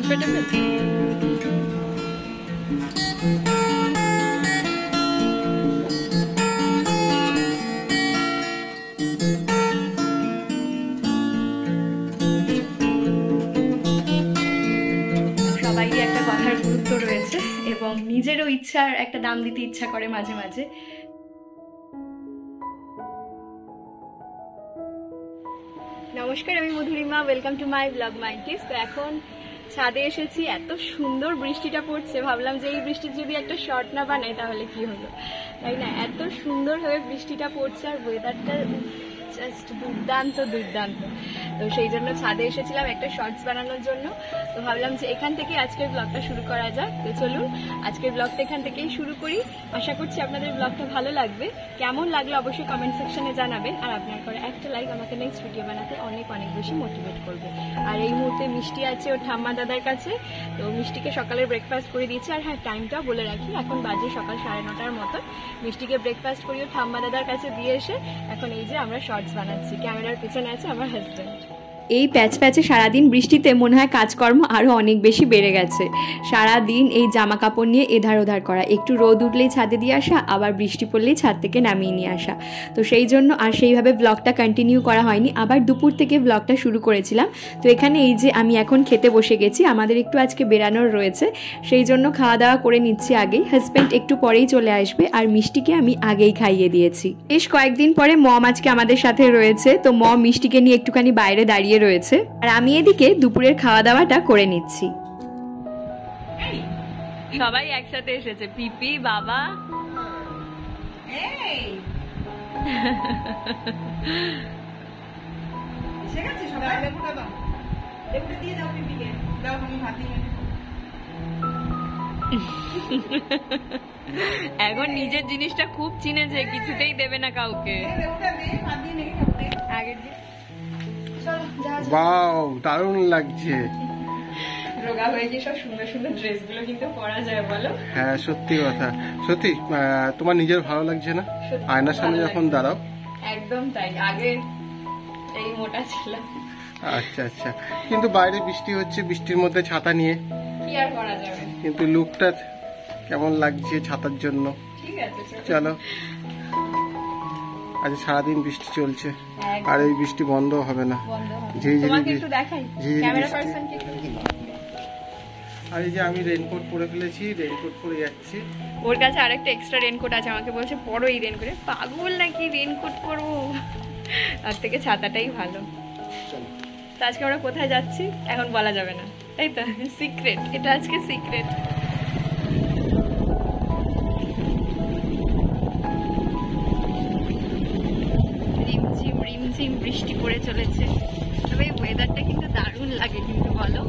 Comfortable? সবাইরই একটা কথার গুরুত্ব রয়েছে এবং নিজেরও ইচ্ছার একটা দাম দিতে ইচ্ছা করে মাঝে মাঝে। নমস্কার, আমি Madhurima, welcome to my blog mind tips. তো এখন ছাদে এসেছি, এত সুন্দর বৃষ্টিটা পড়ছে, ভাবলাম যে এই বৃষ্টির যদি একটা শর্ট না বানাই তাহলে কি হলো, তাই না? এত সুন্দরভাবে বৃষ্টিটা পড়ছে আর ওয়েদারটা জাস্ট দুর্দান্ত দুর্দান্ত। তো সেই জন্য ছাদে এসেছিলাম একটা শর্টস বানানোর জন্য। তো ভাবলাম যে এখান থেকে আজকের ব্লগটা শুরু করা যাক। তো চলুন আজকের ব্লগটা এখান থেকেই শুরু করি। আশা করছি আপনাদের ব্লগটা ভালো লাগবে। কেমন লাগলো অবশ্যই কমেন্ট সেকশনে জানাবেন। আর আপনার করে একটা লাইক আমাকে নেক্সট ভিডিও বানাতে অনেক অনেক বেশি মোটিভেট করবে। আর এই মুহূর্তে মিষ্টি আছে ওর ঠাম্মা দাদার কাছে। তো মিষ্টিকে সকালে ব্রেকফাস্ট করে দিয়েছি। আর হ্যাঁ, টাইমটাও বলে রাখি, এখন বাজে সকাল 9:30 মতো। মিষ্টিকে ব্রেকফাস্ট করিয়ে ঠাম্মা দাদার কাছে দিয়ে এসে এখন এই যে আমরা শর্টস বানাচ্ছি। ক্যামেরার পেছনে আছে আমার হাজব্যান্ড। এই প্যাচ প্যাচে সারাদিন বৃষ্টিতে মনে হয় কাজকর্ম আরও অনেক বেশি বেড়ে গেছে। সারাদিন এই জামা কাপড় নিয়ে এধার ওধার করা, একটু রোদ উঠলেই ছাদে দিয়ে আসা, আবার বৃষ্টি পড়লেই ছাদ থেকে নামিয়ে নিয়ে আসা। তো সেই জন্য আর সেইভাবে ব্লগটা কন্টিনিউ করা হয়নি। আবার দুপুর থেকে ব্লগটা শুরু করেছিলাম। তো এখানে এই যে আমি এখন খেতে বসে গেছি, আমাদের একটু আজকে বেরানোর রয়েছে, সেই জন্য খাওয়া দাওয়া করে নিচ্ছি আগেই। হাজব্যান্ড একটু পরেই চলে আসবে আর মিষ্টিকে আমি আগেই খাইয়ে দিয়েছি। বেশ কয়েকদিন পরে মম আজকে আমাদের সাথে রয়েছে। তো মম মিষ্টিকে নিয়ে একটুখানি বাইরে দাঁড়িয়ে রয়েছে আর আমি এদিকে দুপুরের খাওয়া দাওয়াটা করে নিচ্ছি। সবাই একসাথে এসেছে, পিপি, বাবা। এখন নিজের জিনিসটা খুব চিনেছে, কিছুতেই দেবে না কাউকে। ওয়াও, দারুণ লাগছে। রোগা হয়ে গিয়ে সব সুন্দর সুন্দর ড্রেসগুলো কিন্তু পরা যায়, বলো? হ্যাঁ, সত্যি কথা। সত্যি তোমার নিজের ভালো লাগছে না আয়নার সামনে যখন দাঁড়াও? একদম তাই, আগে এই মোটা ছিলাম। আচ্ছা আচ্ছা, কিন্তু বাইরে বৃষ্টি হচ্ছে, বৃষ্টির মধ্যে ছাতা নিয়ে কি আর করা যাবে, কিন্তু লুকটা কেমন লাগছে ছাতার জন্য। ঠিক আছে, চলো। আজ সারাদিন বৃষ্টি চলছে আর এই বৃষ্টি বন্ধ হবে না। আর এই যে আমি রেনকোট পরে ফেলেছি, রেনকোট পরে যাচ্ছি। ওর কাছে আরেকটা এক্সট্রা রেনকোট আছে, আমাকে বলছে পরো এই রেনকোটে। পাগল নাকি রেনকোট পরবো, তার থেকে ছাতাটাই ভালো। তো আজকে আমরা কোথায় যাচ্ছি এখন বলা যাবে না, তাই তো? সিক্রেট, এটা আজকে সিক্রেট। রিমঝিম রিমঝিম বৃষ্টি পড়ে চলেছে। তবে এই ওয়েদারটা কিন্তু দারুণ লাগে, কিন্তু বলো?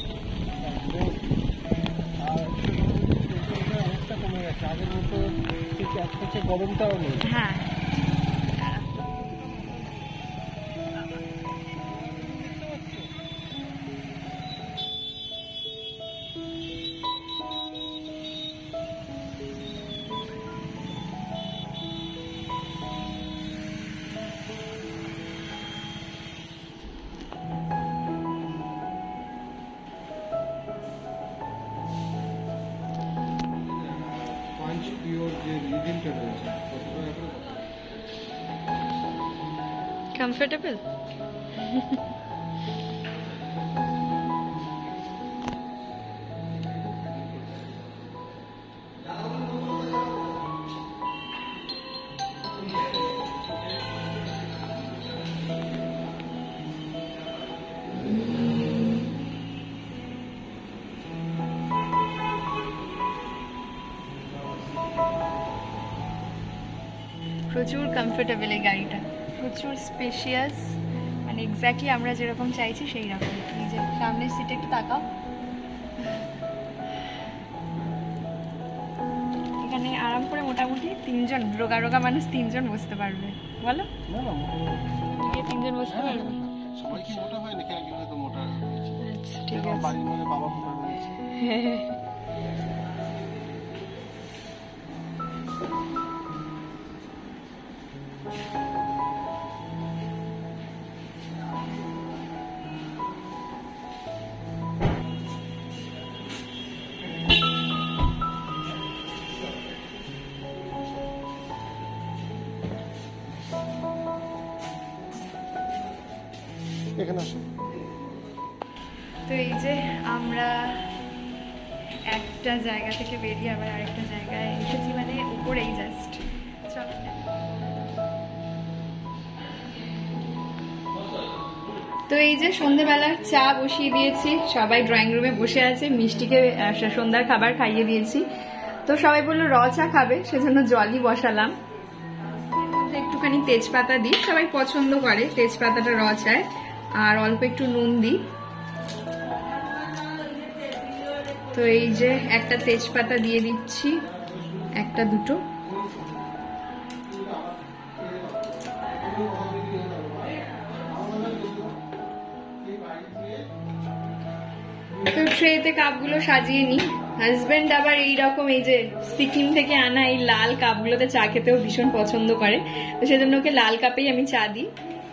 হ্যাঁ, comfortable? প্রচুর কমফোর্টেবল এই গাড়িটা, প্রচুর স্পেশিয়াস, মানে এক্স্যাক্টলি আমরা যেরকম চাইছি সেই রকম। এই যে সামনের সিটে একটু তাকাও, এখানে আরাম করে মোটামুটি 3জন রোগা রোগা মানুষ 3জন বসতে পারবে, বলো? না, 3জন বসতে পারবে। সবাই কি মোটা হয় নাকি? একজন তো মোটা হয়েছে। আচ্ছা, ঠিক আছে। বাড়ির মধ্যে বাবা মোটা হয়েছে। এখানে আসো। তো এই যে আমরা একটা জায়গা থেকে বেরিয়ে আবার আরেকটা জায়গায় এসেছি, মানে উপরেই জাস্ট। তো এই যে সন্ধ্যেবেলার চা বসিয়ে দিয়েছি, সবাই ড্রয়িং রুমে বসে আছে, মিষ্টিকে সন্ধ্যার খাবার খাইয়ে দিয়েছি। তো সবাই বললো র চা খাবে, সেজন্য জলই বসালাম। একটুখানি তেজপাতা দিই, সবাই পছন্দ করে তেজপাতাটা র চায়, আর অল্প একটু নুন দিই। তো এই যে একটা তেজপাতা দিয়ে দিচ্ছি, একটা দুটো। তো ট্রেতে কাপগুলো সাজিয়ে নিই। হাজবেন্ড আবার এইরকম এই যে সিকিম থেকে আনা এই লাল কাপগুলোতে চা খেতেও ভীষণ পছন্দ করে, তো সেজন্য ওকে লাল কাপেই আমি চা দিই।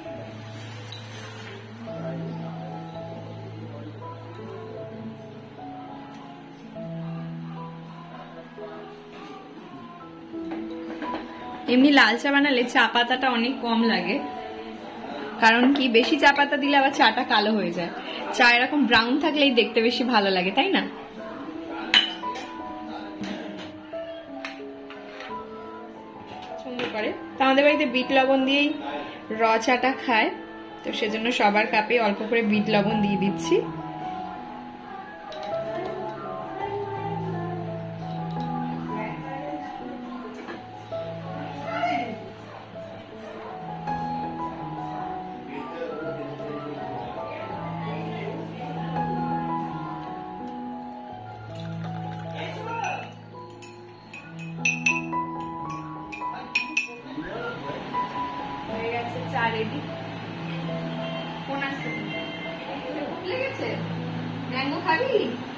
এমনি লাল চা বানালে চা পাতাটা অনেক কম লাগে, কারণ কি বেশি চা পাতা দিলে আবার চাটা কালো হয়ে যায়। চা এরকম ব্রাউন থাকলেই দেখতে বেশি ভালো লাগে, তাই না? সুন্দর করে। তো আমাদের বাড়িতে বিট লবণ দিয়েই র চাটা খায়, তো সেজন্য সবার কাপে অল্প করে বিট লবণ দিয়ে দিচ্ছি। চা রেডি। ফোন আসছে, ভুলে গেছে। ম্যাঙ্গো খাবি?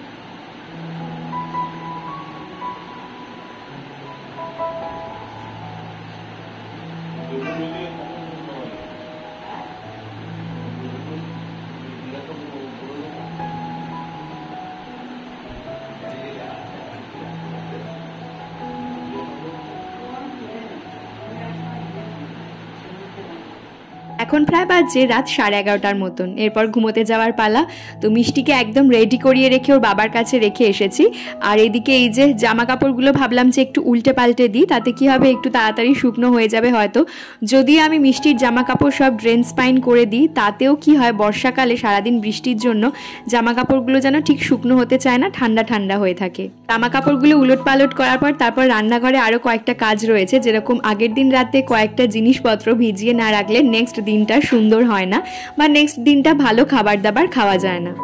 এখন প্রায় বাজে রাত 11:30টার মতন। এরপর ঘুমোতে যাওয়ার পালা। তো মিষ্টিকে একদম রেডি করিয়ে রেখে ওর বাবার কাছে রেখে এসেছি। আর এদিকে এই যে জামা কাপড়গুলো ভাবলাম যে একটু উল্টে পাল্টে দিই, তাতে কি হবে একটু তাড়াতাড়ি শুকনো হয়ে যাবে হয়তো। যদি আমি মিষ্টির জামা কাপড় সব ড্রেন স্পাইন করে দিই, তাতেও কি হয় বর্ষাকালে সারাদিন বৃষ্টির জন্য জামা কাপড়গুলো যেন ঠিক শুকনো হতে চায় না, ঠান্ডা ঠান্ডা হয়ে থাকে। জামা কাপড়গুলো উলট পালট করার পর তারপর রান্নাঘরে আরও কয়েকটা কাজ রয়েছে, যেরকম আগের দিন রাতে কয়েকটা জিনিসপত্র ভিজিয়ে না রাখলে নেক্সট দিনটা সুন্দর হয় না, বা নেক্সট দিনটা ভালো খাবার দাবার খাওয়া যায় না।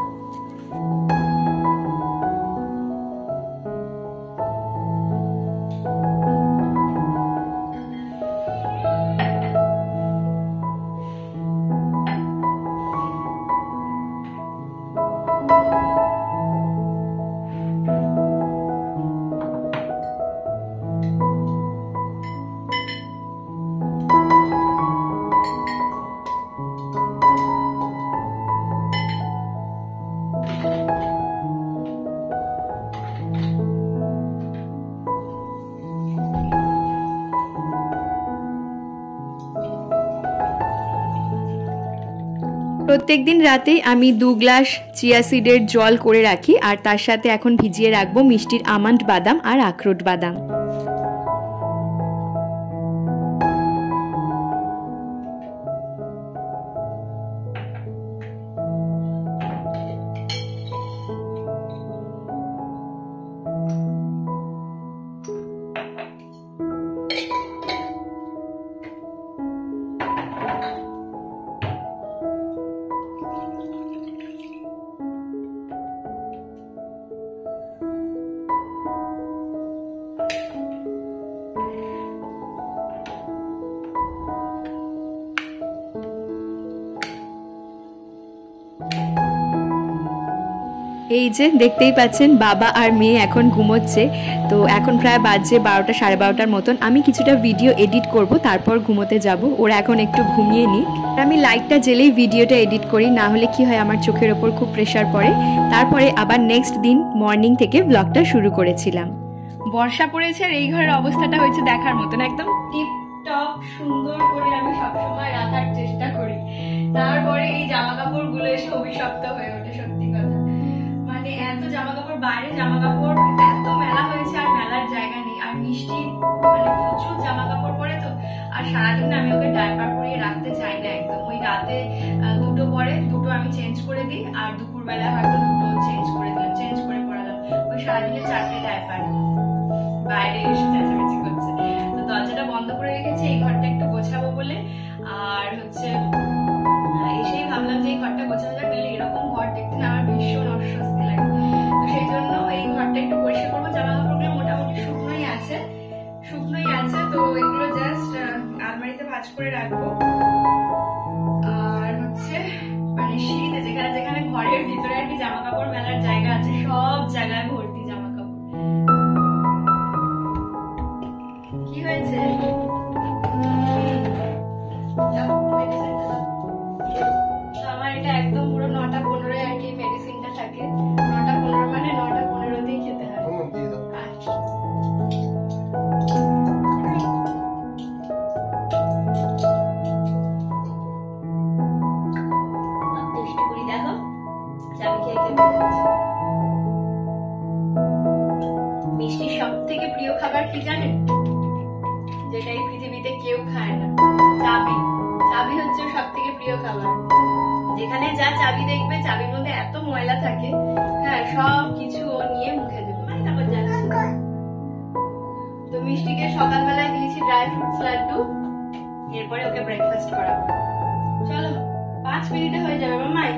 প্রত্যেকদিন রাতেই আমি 2 গ্লাস চিয়া সিডের জল করে রাখি, আর তার সাথে এখন ভিজিয়ে রাখবো মিষ্টির আমন্ড বাদাম আর আখরোট বাদাম। এই যে দেখতেই পাচ্ছেন বাবা আর মেয়ে এখন ঘুমোচ্ছে। তো এখন প্রায় বাজে 12টা 12:30টার মতন। আমি কিছুটা ভিডিও এডিট করব, তারপর ঘুমোতে যাব। ওরা এখন একটু ঘুমিয়ে নিক। আমি লাইটটা জ্বেলেই ভিডিওটা এডিট করি, না হলে কি হয় আমার চোখের ওপর খুব প্রেশার পড়ে। তারপরে আবার নেক্সট দিন মর্নিং থেকে ব্লগটা শুরু করেছিলাম। বর্ষা পড়েছে আর এই ঘরের অবস্থাটা হয়েছে দেখার মতন, একদম টিপ টপ সুন্দর করে আমি সবসময় রাখার চেষ্টা করি। তারপরে এই জামা কাপড় গুলো এসে অভিশপ্ত হয়ে ওঠে। সত্যি কথা, মানে এত জামা কাপড়, বাইরে জামা কাপড় এত মেলা হয়েছে আর মেলার জায়গা নেই। আর মিষ্টি মানে প্রচুর জামা কাপড় পরে তো, আর সারাদিন আমি ওকে ডায়পার পরিয়ে রাখতে চাই না একদম। ওই রাতে দুটো পরে, দুটো আমি চেঞ্জ করে দিই, আর দুপুর বেলায় হয়তো দুটো চেঞ্জ করে দিলাম, চেঞ্জ করে পরালাম। ওই সারাদিনে 4টে ডায়পার, বাইরে এসে চেঁচামেচি করছে। তো দরজাটা বন্ধ করে রেখেছি এই ঘরটা একটু গোছাবো বলে। আর হচ্ছে এসেই ভাবলাম যে এই ঘরটা গোছানো যাক, নাহলে এরকম ঘর দেখতে না আমার ভীষণ অস্বস্তি লাগে। তো সেই জন্য এই ঘরটা একটু পরিষ্কার করবো। জামা কাপড়গুলো মোটামুটি শুকনোই আছে। তো এগুলো জাস্ট আলমারিতে ভাঁজ করে রাখবো। আর হচ্ছে মানে সিঁড়িতে যেখানে যেখানে ঘরের ভিতরে আর কি জামা কাপড় মেলার জায়গা আছে, সব জায়গায় ভর্তি জামা কাপড়। কি হয়েছে? আমার এটা একদম পুরো 9টা 15 আর কি মেডিসিনটা থাকে। 9টা 15 মানে 9টা 15তেই খেতে হয়। আচ্ছা, দেখো চাবি খেয়ে খেয়ে যাচ্ছে। মিষ্টির সব থেকে প্রিয় খাবার কি জানেন? যেটা এই পৃথিবীতে কেউ খায় না, চাবি। চাবি হচ্ছে সব থেকে প্রিয় খাবার। যেখানে যা চাবি দেখবে, চাবির মধ্যে এত ময়লা থাকে, হ্যাঁ সব কিছু ও নিয়ে মুখে দেবে। মানে তারপর যাচ্ছে। তো মিষ্টিকে সকালবেলায় দিয়েছি ড্রাই ফ্রুটস লাড্ডু, এরপরে ওকে ব্রেকফাস্ট করাবো। চলো 5 মিনিটে হয়ে যাবে মামাই।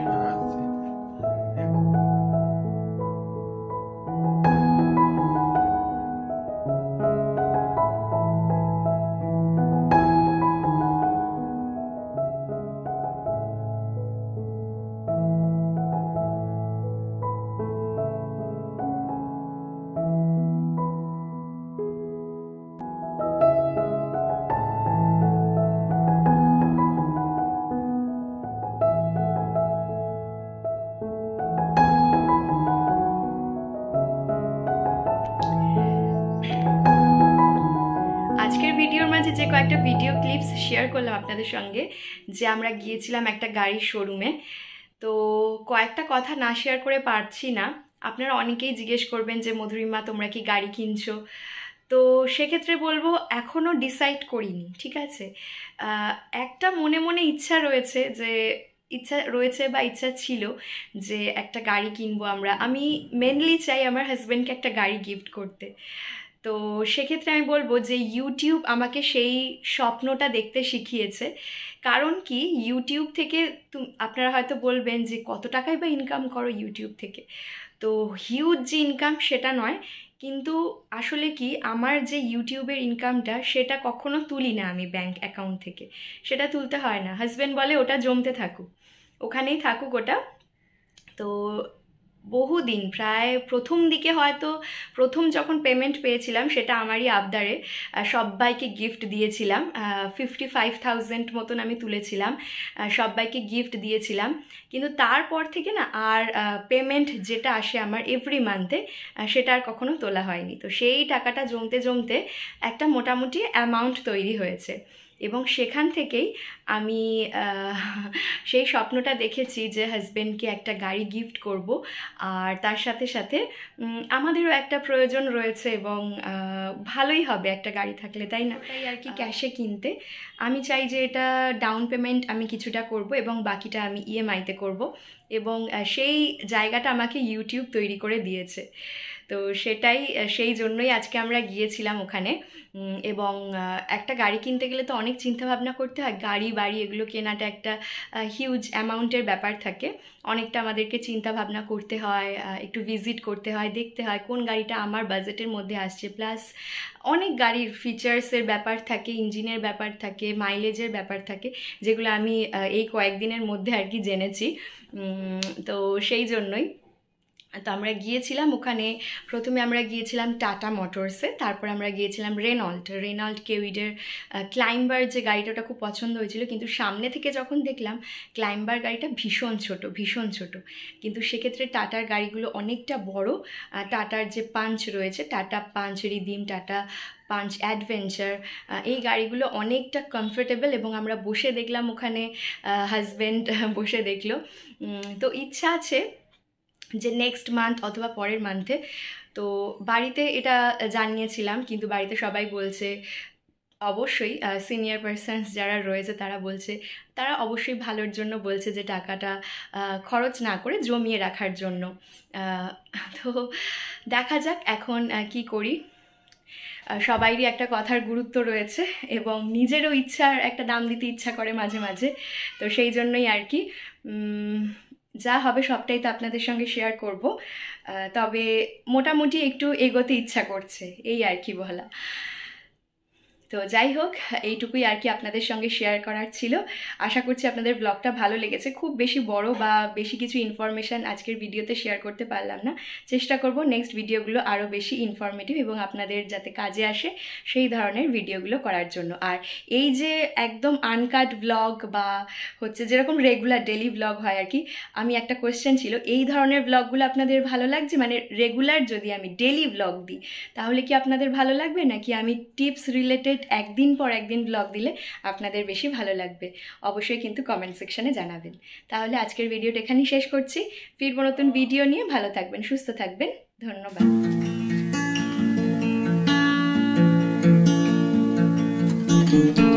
আজকের ভিডিওর মাঝে যে কয়েকটা ভিডিও ক্লিপস শেয়ার করলাম আপনাদের সঙ্গে, যে আমরা গিয়েছিলাম একটা গাড়ির শোরুমে। তো কয়েকটা কথা না শেয়ার করে পারছি না। আপনারা অনেকেই জিজ্ঞেস করবেন যে মধুরিমা তোমরা কি গাড়ি কিনছো? তো সেক্ষেত্রে বলবো এখনও ডিসাইড করিনি, ঠিক আছে। একটা মনে মনে ইচ্ছা রয়েছে বা ইচ্ছা ছিল যে একটা গাড়ি কিনবো আমরা। আমি মেনলি চাই আমার হাজব্যান্ডকে একটা গাড়ি গিফট করতে। তো সেক্ষেত্রে আমি বলবো যে ইউটিউব আমাকে সেই স্বপ্নটা দেখতে শিখিয়েছে। কারণ কি, ইউটিউব থেকে আপনারা হয়তো বলবেন যে কত টাকাই বা ইনকাম করো ইউটিউব থেকে। তো হিউজ যে ইনকাম সেটা নয়, কিন্তু আসলে কি আমার যে ইউটিউবের ইনকামটা সেটা কখনো তুলি না আমি ব্যাংক অ্যাকাউন্ট থেকে, সেটা তুলতে হয় না। হাজব্যান্ড বলে ওটা জমতে থাকুক, ওখানেই থাকুক ওটা। তো বহুদিন, প্রায় প্রথম দিকে হয়তো প্রথম যখন পেমেন্ট পেয়েছিলাম সেটা আমারই আবদারে সবাইকে গিফট দিয়েছিলাম। 55,000 মতন আমি তুলেছিলাম, সবাইকে গিফট দিয়েছিলাম। কিন্তু তারপর থেকে না আর পেমেন্ট যেটা আসে আমার এভরি মান্থে সেটা আর কখনো তোলা হয়নি। তো সেই টাকাটা জমতে জমতে একটা মোটামুটি অ্যামাউন্ট তৈরি হয়েছে, এবং সেখান থেকেই আমি সেই স্বপ্নটা দেখেছি যে হাজব্যান্ডকে একটা গাড়ি গিফট করব। আর তার সাথে সাথে আমাদেরও একটা প্রয়োজন রয়েছে, এবং ভালোই হবে একটা গাড়ি থাকলে, তাই না? তাই আর কি ক্যাশে কিনতে আমি চাই যে এটা ডাউন পেমেন্ট আমি কিছুটা করব এবং বাকিটা আমি ইএমআইতে করব, এবং সেই জায়গাটা আমাকে ইউটিউব তৈরি করে দিয়েছে। তো সেটাই, সেই জন্যই আজকে আমরা গিয়েছিলাম ওখানে। এবং একটা গাড়ি কিনতে গেলে তো অনেক চিন্তাভাবনা করতে হয়, গাড়ি বাড়ি এগুলো কেনাটা একটা হিউজ অ্যামাউন্টের ব্যাপার থাকে। অনেকটা আমাদেরকে চিন্তাভাবনা করতে হয়, একটু ভিজিট করতে হয়, দেখতে হয় কোন গাড়িটা আমার বাজেটের মধ্যে আসছে। প্লাস অনেক গাড়ির ফিচার্সের ব্যাপার থাকে, ইঞ্জিনের ব্যাপার থাকে, মাইলেজের ব্যাপার থাকে, যেগুলো আমি এই কয়েকদিনের মধ্যে আর কি জেনেছি। তো সেই জন্যই তো আমরা গিয়েছিলাম ওখানে, প্রথমে আমরা গিয়েছিলাম টাটা মোটরসে, তারপর আমরা গিয়েছিলাম রেনল্ট কেউইডের ক্লাইম্বার যে গাড়িটা, ওটা খুব পছন্দ হয়েছিল, কিন্তু সামনে থেকে যখন দেখলাম ক্লাইম্বার গাড়িটা ভীষণ ছোট, কিন্তু সেক্ষেত্রে টাটার গাড়িগুলো অনেকটা বড়। টাটার যে পাঞ্চ রয়েছে, Tata Punch Rhythm, Tata Punch Adventure, এই গাড়িগুলো অনেকটা কমফোর্টেবল, এবং আমরা বসে দেখলাম ওখানে, হাজব্যান্ড বসে দেখলো। তো ইচ্ছা আছে যে নেক্সট মান্থ অথবা পরের মান্থে। তো বাড়িতে এটা জানিয়েছিলাম, কিন্তু বাড়িতে সবাই বলছে, অবশ্যই সিনিয়র পারসনস যারা রয়েছে তারা বলছে, তারা অবশ্যই ভালোর জন্য বলছে যে টাকাটা খরচ না করে জমিয়ে রাখার জন্য। তো দেখা যাক এখন কি করি। সবাইরই একটা কথার গুরুত্ব রয়েছে, এবং নিজেরও ইচ্ছার একটা দাম দিতে ইচ্ছা করে মাঝে মাঝে। তো সেই জন্যই আর কি, যা হবে সবটাই তো আপনাদের সঙ্গে শেয়ার করব, তবে মোটামুটি একটু এগোতে ইচ্ছা করছে, এই আর কি বলা। তো যাই হোক, এইটুকুই আর কি আপনাদের সঙ্গে শেয়ার করার ছিল। আশা করছি আপনাদের ব্লগটা ভালো লেগেছে। খুব বেশি বড় বা বেশি কিছু ইনফরমেশান আজকের ভিডিওতে শেয়ার করতে পারলাম না, চেষ্টা করব নেক্সট ভিডিওগুলো আরও বেশি ইনফরমেটিভ এবং আপনাদের যাতে কাজে আসে সেই ধরনের ভিডিওগুলো করার জন্য। আর এই যে একদম আনকাট ব্লগ বা হচ্ছে যেরকম রেগুলার ডেলি ব্লগ হয় আর কি, আমি একটা কোয়েশ্চেন ছিল, এই ধরনের ব্লগগুলো আপনাদের ভালো লাগছে? মানে রেগুলার যদি আমি ডেলি ব্লগ দিই তাহলে কি আপনাদের ভালো লাগবে, নাকি আমি টিপস রিলেটেড একদিন পর একদিন ব্লগ দিলে আপনাদের বেশি ভালো লাগবে? অবশ্যই কিন্তু কমেন্ট সেকশনে জানাবেন। তাহলে আজকের ভিডিওটা এখানেই শেষ করছি। ফিরবো নতুন ভিডিও নিয়ে। ভালো থাকবেন, সুস্থ থাকবেন, ধন্যবাদ।